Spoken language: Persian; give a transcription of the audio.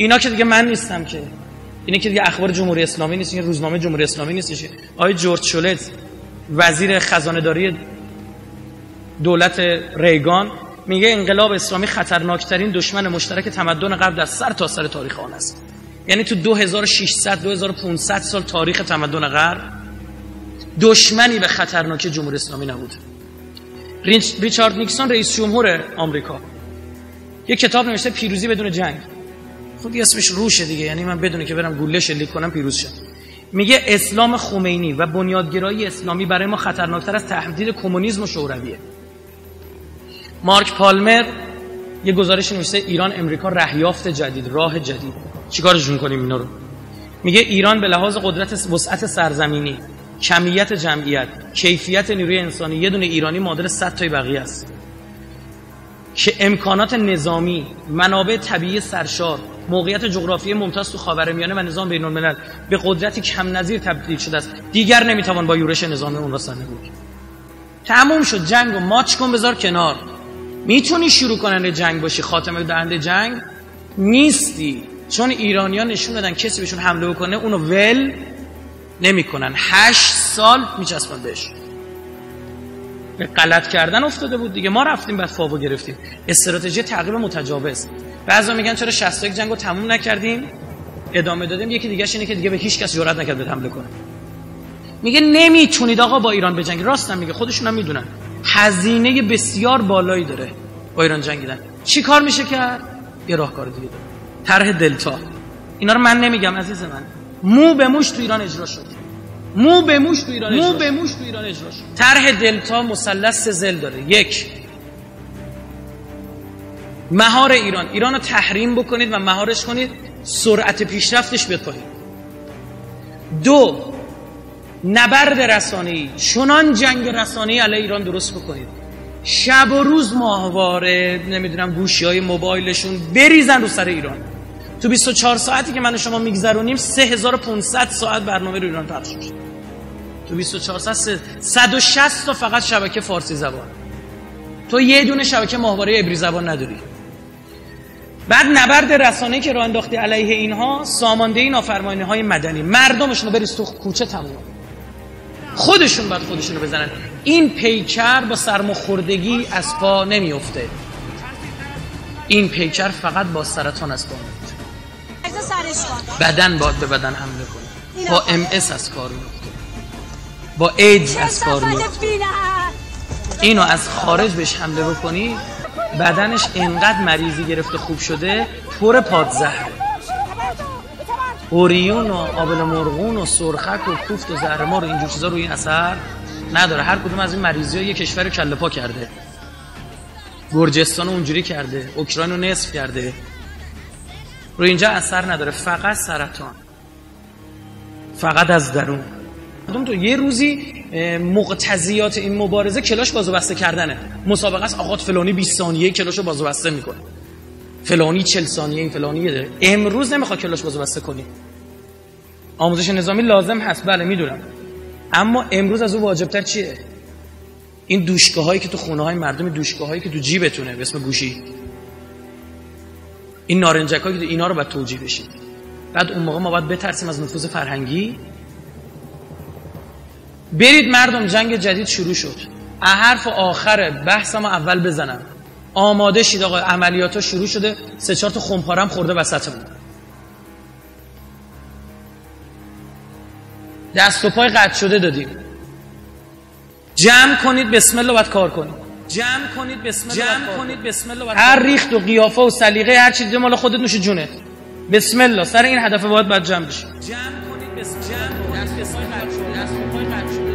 اینا که دیگه من نیستم که، اینه که دیگه اخبار جمهوری اسلامی نیست، این روزنامه جمهوری اسلامی نیست. آقای جورج شولتز وزیر خزانه‌داری دولت ریگان میگه انقلاب اسلامی خطرناکترین دشمن مشترک تمدن غرب در سر تا سر تاریخ آن است. یعنی تو 2600 2500 سال تاریخ تمدن غرب دشمنی به خطرناکی جمهوری اسلامی نبود. ریچارد نیکسون رئیس جمهور آمریکا یک کتاب نوشته پیروزی بدون جنگ. خود اسمش روشه دیگه، یعنی من بدون که برم گوله شلیک کنم پیروز شم. میگه اسلام خمینی و بنیادگرایی اسلامی برای ما خطرناکتر از تهدید کمونیسم و شورویه. مارک پالمر یه گزارش نوشته ایران امریکا رهیافت جدید، راه جدید. چیکارشون کنیم اینا رو؟ میگه ایران به لحاظ قدرت وسعت سرزمینی، کمیت جمعیت، کیفیت نیروی انسانی یه دونه ایرانی معادل 100 تای بقیه است که امکانات نظامی، منابع طبیعی سرشار، موقعیت جغرافیایی ممتاز تو خاورمیانه و نظام بین‌الملل به قدرتی کم نظیر تبدیل شده است. دیگر نمیتوان با یورش نظامی اون را سرنگون. تموم شد، جنگو ماچ کن بذار کنار. میتونی شروع کننده جنگ باشی، خاتمه دهنده جنگ نیستی، چون ایرانیان نشون دادن کسی بهشون حمله بکنه اونو ول نمیکنن. 8 سال میچسبن بهش. به غلط کردن افتاده بود دیگه. ما رفتیم بعد فاوو گرفتیم. استراتژی تعقیب متجاوز. بعضا میگن چرا 61 جنگو تموم نکردیم ادامه دادیم. یکی دیگه‌ش اینه که دیگه به هیچ کس جرئت نکرد به حمله کنه. میگه نمیتونید آقا با ایران بجنگید. راستم میگه، خودشون هم میدونن هزینه بسیار بالایی داره با ایران جنگیدن. چی کار میشه کرد؟ یه راهکار دیگه داره، طرح دلتا. اینا رو من نمیگم عزیز من، مو به موش تو ایران اجرا شد. مو به موش تو ایران اجرا شد. طرح دلتا مثلث زل داره. 1 مهار ایران رو تحریم بکنید و مهارش کنید، سرعت پیشرفتش بکنید. 2 نبرد رسانه‌ای، چنان جنگ رسانه‌ای علیه ایران درست بکنید شب و روز ماهواره نمیدونم گوشی‌های موبایلشون بریزن رو سر ایران. تو 24 ساعتی که من و شما میگذرونیم 3500 ساعت برنامه رو ایران پخش میشه. تو 24 ساعت 160 تا فقط شبکه فارسی زبان. تو یه دونه شبکه ماهواره عبری زبان نداری. بعد نبرد رسانه‌ای که راه انداختی علیه اینها، ساماندهی نافرمانی‌های مدنی، مردمشون رو بریز تو کوچه تموم. خودشون بعد خودشون رو بزنن. این پیکر با سرماخوردگی از پا نمیفته. این پیکر فقط با سرطان از پا میفته. بدن باید به بدن حمله کنه. با MS از کار میفته. با ایدز از کار میفته. اینو از خارج بهش حمله بکنی، بدنش انقدر مریضی گرفته خوب شده پر پادزهره. اوریون و آبل مرغون و سرخک و کوفت و زهرمار و اینجور چیزا روی این اثر نداره. هر کدوم از این مریضی‌ها یک کشور رو کله پا کرده. گرجستان رو اونجوری کرده، اوکراین رو نصف کرده. روی اینجا اثر نداره، فقط سرطان، فقط از درون. تو یه روزی مقتضیات این مبارزه کلاش بازو بسته کردنه. مسابقه است، آقا فلانی 20 ثانیه کلاشو بازو بسته میکنه، فلانی 40 ثانیه، فلانی داره. امروز نمیخواد کلاش بازو بسته کنی. آموزش نظامی لازم هست، بله میدونم، اما امروز از اون واجبتر چیه؟ این دوشگاهایی که تو خونه های مردم، دوشگاهایی که تو جیبتونه به اسم گوشی، این نارنجکایی که اینا رو باید توجیه بشید. بعد اون موقع ما باید بترسیم از نفوذ فرهنگی. برید مردم، جنگ جدید شروع شد. حرف آخر بحثمو اول بزنم. آماده شید آقا، عملیات‌ها شروع شده. 3-4 تا خمپارم خورده وسطمون. دست و پای قطع شده دادیم. جمع کنید بسم الله بعد کار کنید. بسم الله. هر ریخت و قیافه و سلیقه هر چیزی مال خودت نوش جونه. بسم الله. سر این هدف باید جمع بشید. جمع کنید بسم الله. دست و پای قطع شده.